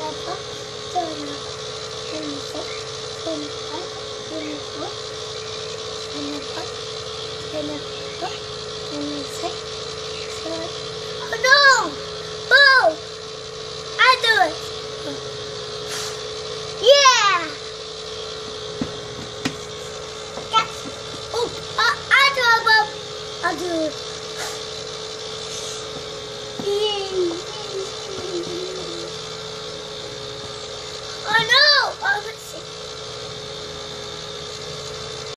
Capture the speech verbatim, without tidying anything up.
Oh no! Oh! I do it! Yeah! Yes! Oh, uh, I do it, Bob! I'll do it. Oh no! Oh,